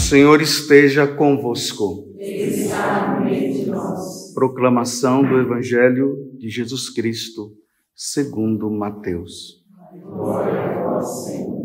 Senhor esteja convosco. Ele está no meio de nós. Proclamação do Evangelho de Jesus Cristo, segundo Mateus. Glória a vós, Senhor.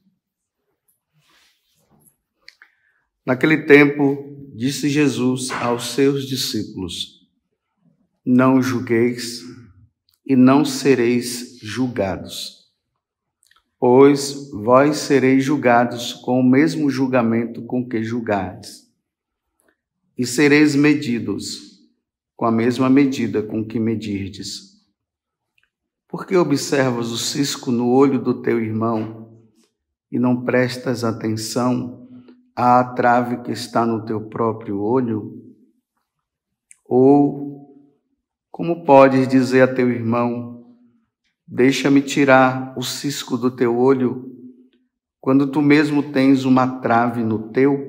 Naquele tempo, disse Jesus aos seus discípulos: Não julgueis e não sereis julgados, pois vós sereis julgados com o mesmo julgamento com que julgardes, e sereis medidos com a mesma medida com que medirdes. Por que observas o cisco no olho do teu irmão e não prestas atenção à trave que está no teu próprio olho? Ou como podes dizer a teu irmão: deixa-me tirar o cisco do teu olho, quando tu mesmo tens uma trave no teu?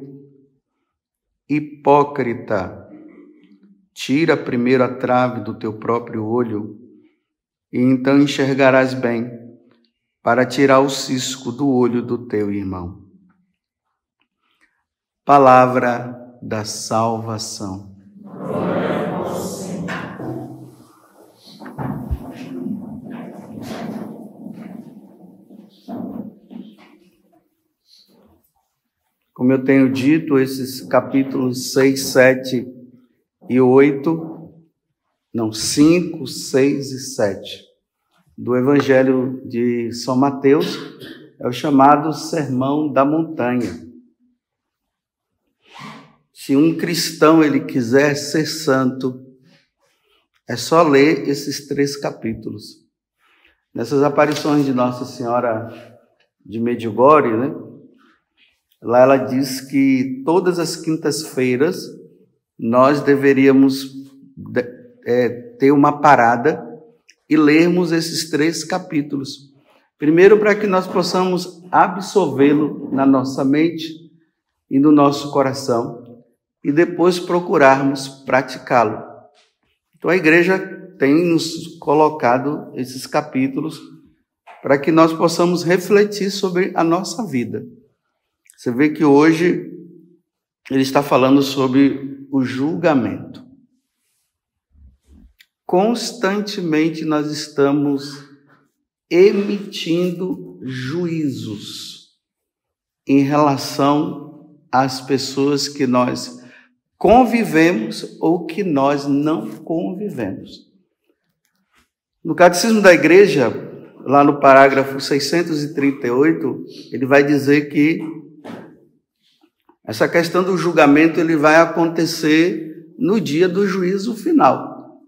Hipócrita, tira primeiro a trave do teu próprio olho, e então enxergarás bem para tirar o cisco do olho do teu irmão. Palavra da salvação. Glória a vós, Senhor. Como eu tenho dito, esses capítulos 6, 7 e 5, 6 e 7 do Evangelho de São Mateus é o chamado Sermão da Montanha. Se um cristão ele quiser ser santo, é só ler esses 3 capítulos. Nessas aparições de Nossa Senhora de Medjugorje, né? Lá ela diz que todas as quintas-feiras nós deveríamos ter uma parada e lermos esses 3 capítulos. Primeiro, para que nós possamos absorvê-lo na nossa mente e no nosso coração, e depois procurarmos praticá-lo. Então a igreja tem nos colocado esses capítulos para que nós possamos refletir sobre a nossa vida. Você vê que hoje ele está falando sobre o julgamento. Constantemente nós estamos emitindo juízos em relação às pessoas que nós convivemos ou que nós não convivemos. No Catecismo da Igreja, lá no parágrafo 638, ele vai dizer que essa questão do julgamento ele vai acontecer no dia do juízo final.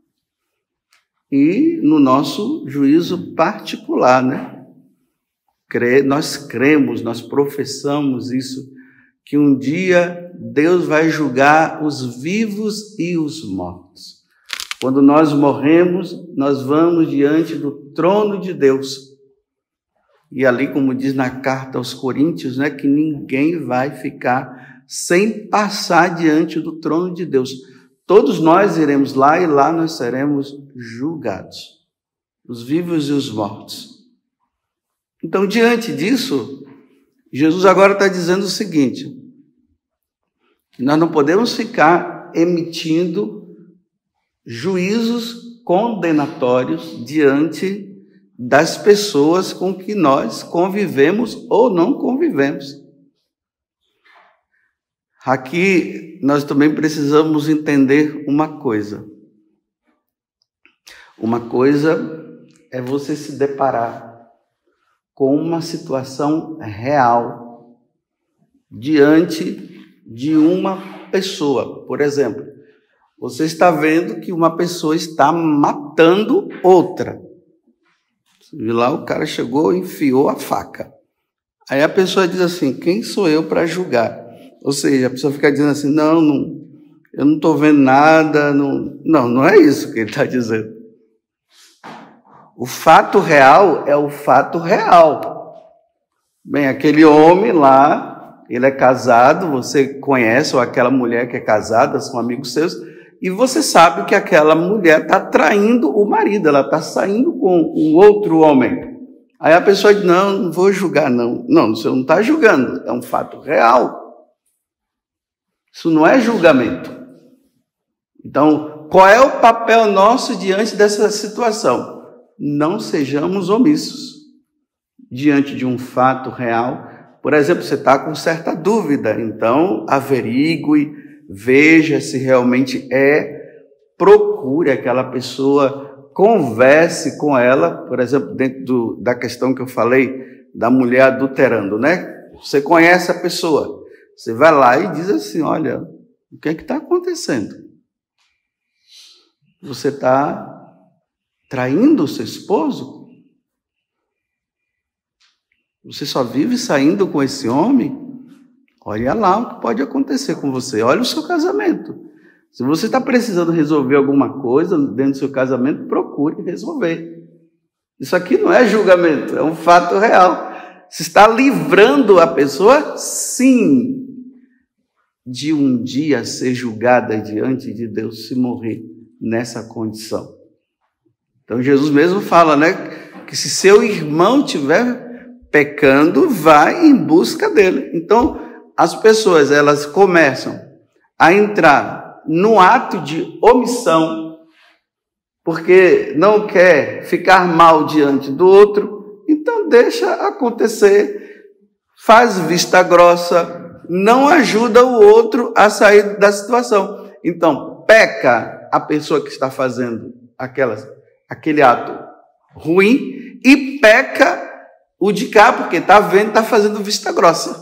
E no nosso juízo particular, né? Nós cremos, nós professamos isso, que um dia Deus vai julgar os vivos e os mortos. Quando nós morremos, nós vamos diante do trono de Deus. E ali, como diz na carta aos Coríntios, né, que ninguém vai ficar sem passar diante do trono de Deus. Todos nós iremos lá e lá nós seremos julgados, os vivos e os mortos. Então, diante disso, Jesus agora está dizendo o seguinte: nós não podemos ficar emitindo juízos condenatórios diante das pessoas com que nós convivemos ou não convivemos. Aqui nós também precisamos entender uma coisa. Uma coisa é você se deparar com uma situação real diante de uma pessoa. Por exemplo, você está vendo que uma pessoa está matando outra. Você viu lá, o cara chegou e enfiou a faca. Aí a pessoa diz assim: quem sou eu para julgar? Ou seja, a pessoa fica dizendo assim: não, eu não estou vendo nada. Não é isso que ele está dizendo. O fato real é o fato real. Bem, aquele homem lá, ele é casado, você conhece, ou aquela mulher que é casada, são amigos seus, e você sabe que aquela mulher está traindo o marido, ela está saindo com um outro homem. Aí a pessoa diz: não vou julgar, não. Não, você não está julgando, é um fato real. Isso não é julgamento. Então, qual é o papel nosso diante dessa situação? Não sejamos omissos diante de um fato real. Por exemplo, você está com certa dúvida, então averigue, veja se realmente procure aquela pessoa, converse com ela, por exemplo, dentro da questão que eu falei da mulher adulterando, né? Você conhece a pessoa, você vai lá e diz assim, olha, o que é que está acontecendo? Você está traindo o seu esposo? Você só vive saindo com esse homem? Olha lá o que pode acontecer com você. Olha o seu casamento. Se você está precisando resolver alguma coisa dentro do seu casamento, procure resolver. Isso aqui não é julgamento, é um fato real. Você está livrando a pessoa, sim, de um dia ser julgada diante de Deus, se morrer nessa condição. Então Jesus mesmo fala, né, que se seu irmão tiver pecando, vai em busca dele. Então, as pessoas, elas começam a entrar no ato de omissão, porque não quer ficar mal diante do outro, então deixa acontecer, faz vista grossa, não ajuda o outro a sair da situação. Então, peca a pessoa que está fazendo aquele ato ruim e peca o de cá, porque está vendo, está fazendo vista grossa.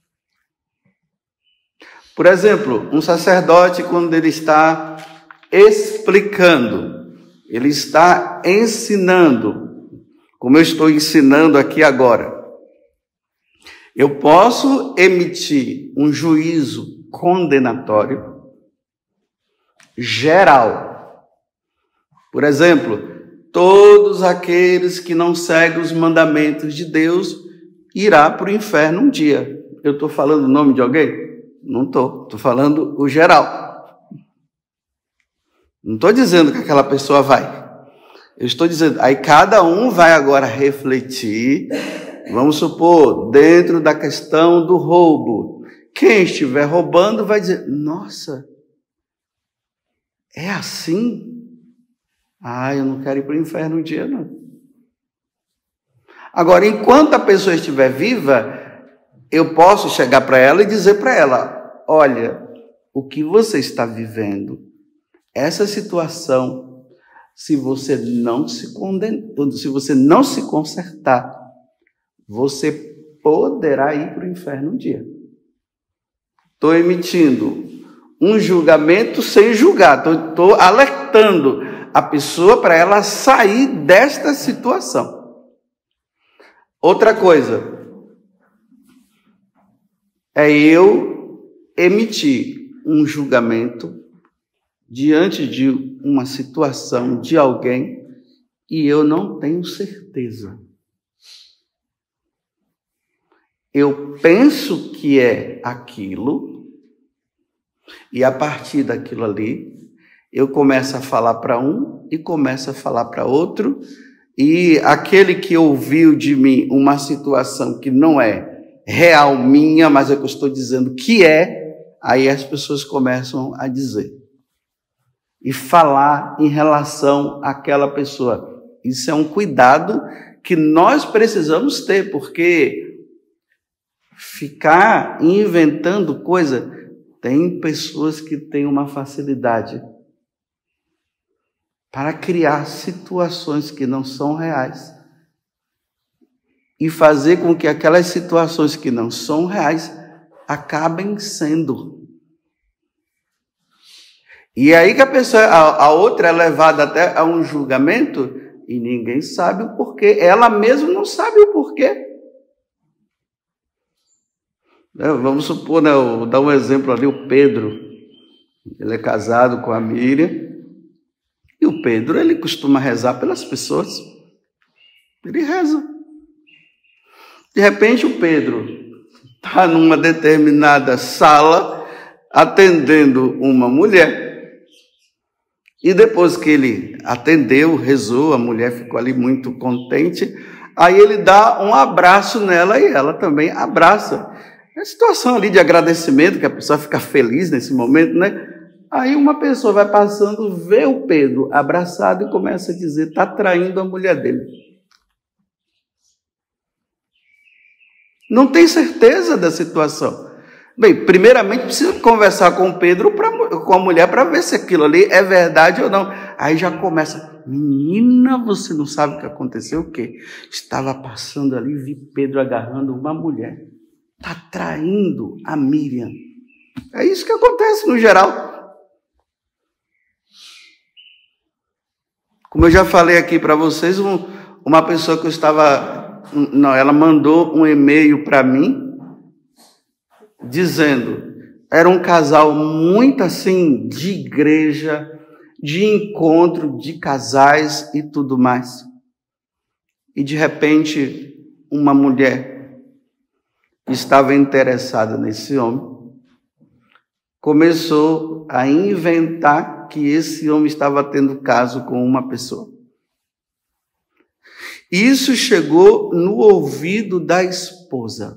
Por exemplo, um sacerdote, quando ele está explicando, ele está ensinando, como eu estou ensinando aqui agora, eu posso emitir um juízo condenatório geral. Por exemplo, todos aqueles que não seguem os mandamentos de Deus irá para o inferno um dia. Eu estou falando o nome de alguém? Não estou. Estou falando o geral. Não estou dizendo que aquela pessoa vai. Eu estou dizendo, aí cada um vai agora refletir, vamos supor, dentro da questão do roubo. Quem estiver roubando vai dizer, nossa, é assim? Eu não quero ir para o inferno um dia, não. Agora, enquanto a pessoa estiver viva, eu posso chegar para ela e dizer para ela, olha, o que você está vivendo, essa situação, se você não se consertar, você poderá ir para o inferno um dia. Estou emitindo um julgamento sem julgar, estou alertando a pessoa para ela sair desta situação. Outra coisa é eu emitir um julgamento diante de uma situação de alguém e eu não tenho certeza. Eu penso que é aquilo e a partir daquilo ali eu começo a falar para um e começo a falar para outro, e aquele que ouviu de mim uma situação que não é real minha, mas é que eu estou dizendo que aí as pessoas começam a dizer e falar em relação àquela pessoa. Isso é um cuidado que nós precisamos ter, porque ficar inventando coisa, tem pessoas que têm uma facilidade para criar situações que não são reais e fazer com que aquelas situações que não são reais acabem sendo. E aí que a outra é levada até a um julgamento e ninguém sabe o porquê. Ela mesma não sabe o porquê. Vamos supor, né, eu vou dar um exemplo ali, o Pedro. Ele é casado com a Miriam. E o Pedro, ele costuma rezar pelas pessoas. Ele reza. De repente, o Pedro está numa determinada sala, atendendo uma mulher. E depois que ele atendeu, rezou, a mulher ficou ali muito contente. Aí ele dá um abraço nela e ela também abraça. É situação ali de agradecimento, que a pessoa fica feliz nesse momento, né? Aí uma pessoa vai passando, vê o Pedro abraçado e começa a dizer, está traindo a mulher dele. Não tem certeza da situação. Bem, primeiramente precisa conversar com o Pedro, com a mulher, para ver se aquilo ali é verdade ou não. Aí já começa, menina, você não sabe o que aconteceu? O quê? Estava passando ali, vi Pedro agarrando uma mulher. Está traindo a Miriam. É isso que acontece no geral. Como eu já falei aqui para vocês, uma pessoa que eu estava... Não, ela mandou um e-mail para mim, dizendo, era um casal muito assim, de igreja, de encontro, de casais e tudo mais. E de repente, uma mulher estava interessada nesse homem, começou a inventar que esse homem estava tendo caso com uma pessoa. Isso chegou no ouvido da esposa.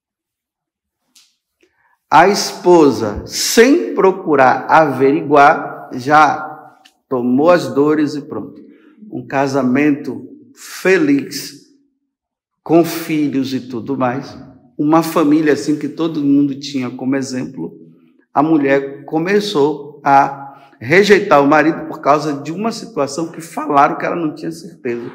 A esposa, sem procurar averiguar, já tomou as dores e pronto. Um casamento feliz, com filhos e tudo mais. Uma família assim que todo mundo tinha como exemplo. A mulher começou a rejeitar o marido por causa de uma situação que falaram que ela não tinha certeza.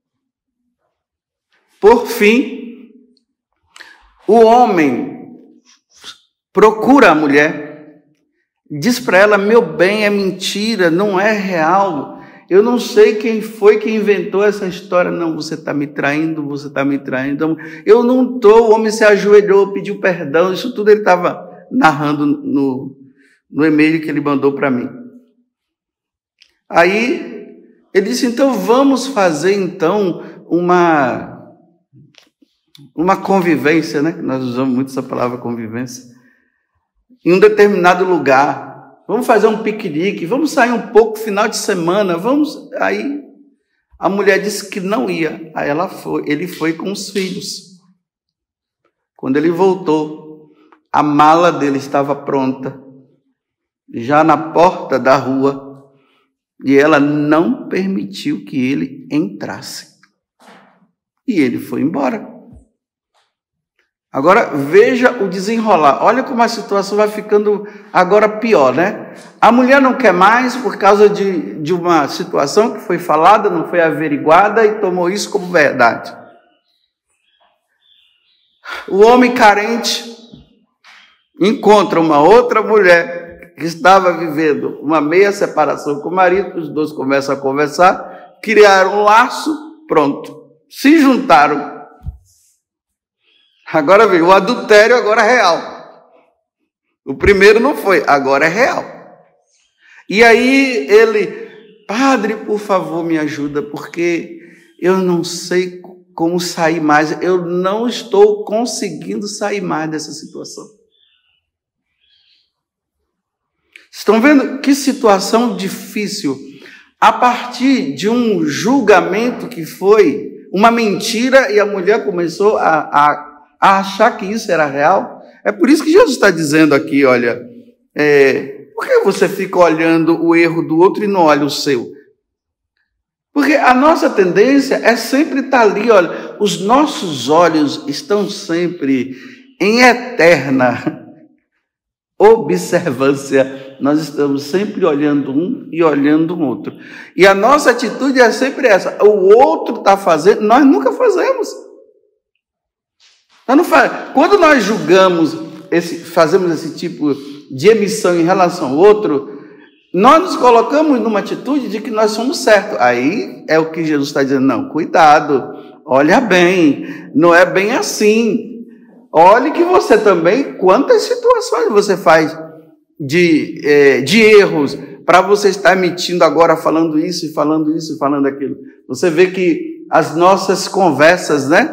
Por fim, o homem procura a mulher, diz para ela, meu bem, é mentira, não é real, eu não sei quem foi que inventou essa história, não, você está me traindo, eu não estou, o homem se ajoelhou, pediu perdão, isso tudo ele estava narrando no e-mail que ele mandou para mim. Aí, ele disse, então vamos fazer então uma convivência, né? Nós usamos muito essa palavra convivência. Em um determinado lugar. Vamos fazer um piquenique, vamos sair um pouco final de semana, vamos... Aí a mulher disse que não ia. Aí ele foi com os filhos. Quando ele voltou, a mala dele estava pronta, já na porta da rua, e ela não permitiu que ele entrasse. E ele foi embora. Agora, veja o desenrolar. Olha como a situação vai ficando agora pior, né? A mulher não quer mais por causa de uma situação que foi falada, não foi averiguada e tomou isso como verdade. O homem carente encontra uma outra mulher que estava vivendo uma meia separação com o marido, os dois começam a conversar, criaram um laço, pronto, se juntaram. Agora veio, o adultério agora é real. O primeiro não foi, agora é real. E aí ele, padre, por favor, me ajuda, porque eu não sei como sair mais, eu não estou conseguindo sair mais dessa situação. Estão vendo que situação difícil? A partir de um julgamento que foi uma mentira e a mulher começou a achar que isso era real. É por isso que Jesus está dizendo aqui, olha, por que você fica olhando o erro do outro e não olha o seu? Porque a nossa tendência é sempre estar ali, olha, os nossos olhos estão sempre em eterna observância, nós estamos sempre olhando um e olhando o outro. E a nossa atitude é sempre essa, o outro está fazendo, nós nunca fazemos. Quando nós julgamos, fazemos esse tipo de emissão em relação ao outro, nós nos colocamos numa atitude de que nós somos certos. Aí é o que Jesus está dizendo, não, cuidado, olha bem, não é bem assim. Olhe que você também, quantas situações você faz de erros, para você estar emitindo agora, falando isso e falando isso e falando aquilo. Você vê que as nossas conversas, né?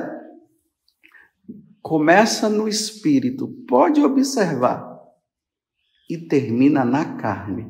Começa no espírito, pode observar, e termina na carne.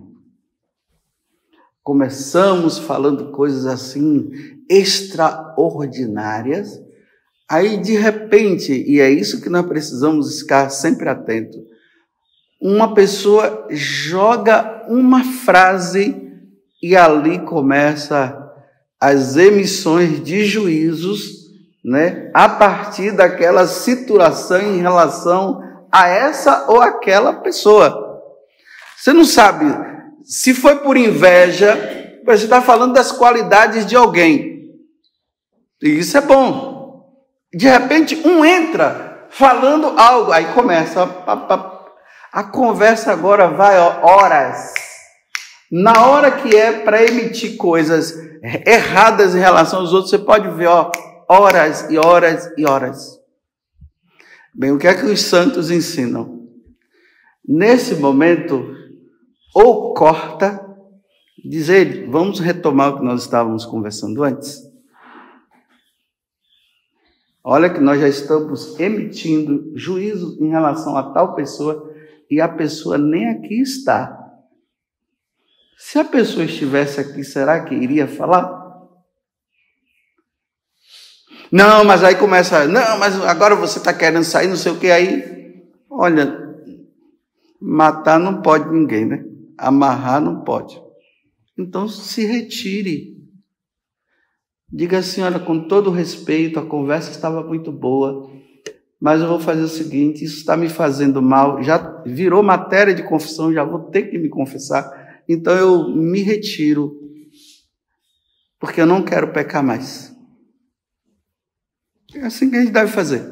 Começamos falando coisas assim, extraordinárias, Aí, de repente, e é isso que nós precisamos ficar sempre atentos, uma pessoa joga uma frase e ali começa as emissões de juízos, né, a partir daquela situação em relação a essa ou aquela pessoa. Você não sabe se foi por inveja, você está falando das qualidades de alguém. E isso é bom. De repente, um entra falando algo, aí começa a conversa agora vai horas. Na hora que é para emitir coisas erradas em relação aos outros, você pode ver horas e horas e horas. Bem, o que é que os santos ensinam? Nesse momento, ou corta, diz ele, vamos retomar o que nós estávamos conversando antes. Olha que nós já estamos emitindo juízo em relação a tal pessoa e a pessoa nem aqui está. Se a pessoa estivesse aqui, será que iria falar? Não, mas aí começa, não, mas agora você está querendo sair, não sei o que aí. Olha, matar não pode ninguém, né? Amarrar não pode. Então se retire. Diga assim, olha, com todo respeito, a conversa estava muito boa, mas eu vou fazer o seguinte, isso está me fazendo mal, já virou matéria de confissão, já vou ter que me confessar, então eu me retiro, porque eu não quero pecar mais. É assim que a gente deve fazer.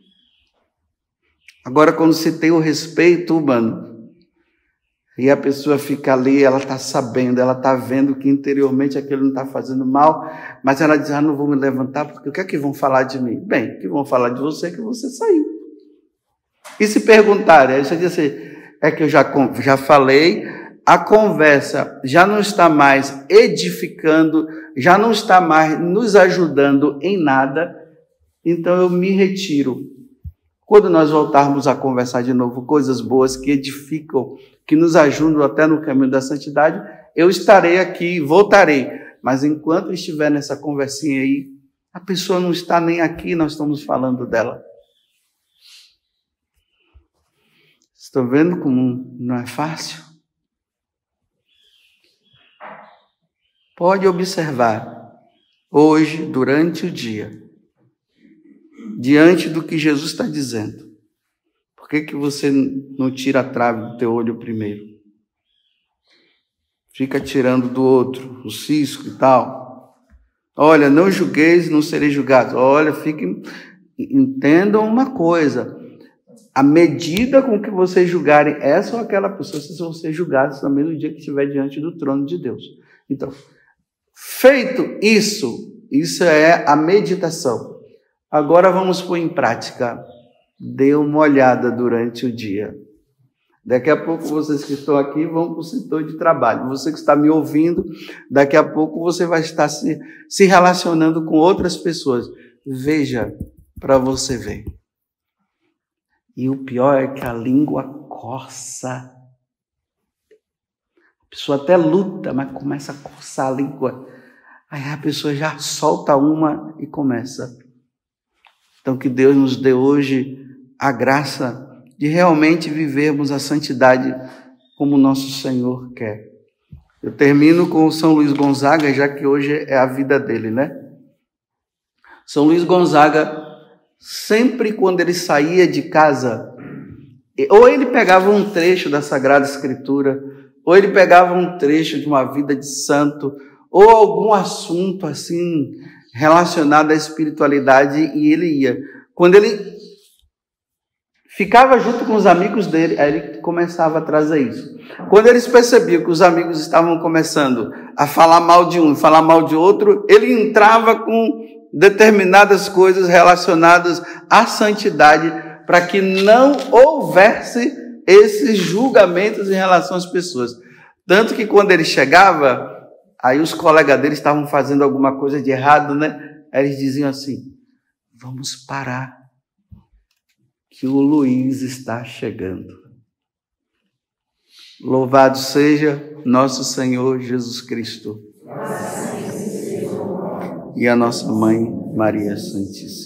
Agora, quando se tem o respeito humano, e a pessoa fica ali, ela está sabendo, ela está vendo que interiormente aquilo não está fazendo mal, mas ela diz, não vou me levantar, porque o que é que vão falar de mim? Bem, o que vão falar de você é que você saiu. E se perguntarem, aí você diz assim, é que eu já falei, a conversa já não está mais edificando, já não está mais nos ajudando em nada, então eu me retiro. Quando nós voltarmos a conversar de novo, coisas boas que edificam, que nos ajudam até no caminho da santidade, eu estarei aqui, voltarei. Mas enquanto estiver nessa conversinha aí, a pessoa não está nem aqui, nós estamos falando dela. Estão vendo como não é fácil? Pode observar, hoje, durante o dia, diante do que Jesus está dizendo, por que você não tira a trave do teu olho primeiro? Fica tirando do outro, o cisco e tal. Olha, não julgueis, não sereis julgados. Olha, entendam uma coisa. A medida com que vocês julgarem essa ou aquela pessoa, vocês vão ser julgados também no dia que estiver diante do trono de Deus. Então, feito isso é a meditação. Agora vamos pôr em prática. Dê uma olhada durante o dia. Daqui a pouco vocês que estão aqui vão para o setor de trabalho. Você que está me ouvindo, daqui a pouco você vai estar se relacionando com outras pessoas. Veja para você ver. E o pior é que a língua coça. A pessoa até luta, mas começa a coçar a língua. Aí a pessoa já solta uma e começa. Então que Deus nos dê hoje a graça de realmente vivermos a santidade como nosso Senhor quer. Eu termino com o São Luís Gonzaga, já que hoje é a vida dele, né? São Luís Gonzaga, sempre quando ele saía de casa, ou ele pegava um trecho da Sagrada Escritura, ou ele pegava um trecho de uma vida de santo, ou algum assunto assim relacionado à espiritualidade, e ele ia. Quando ele ficava junto com os amigos dele, aí ele começava a trazer isso. Quando eles percebiam que os amigos estavam começando a falar mal de um e falar mal de outro, ele entrava com determinadas coisas relacionadas à santidade, para que não houvesse esses julgamentos em relação às pessoas. Tanto que quando ele chegava, aí os colegas dele estavam fazendo alguma coisa de errado, né? Aí eles diziam assim, vamos parar, que o Luís está chegando. Louvado seja nosso Senhor Jesus Cristo. E a nossa Mãe Maria Santíssima.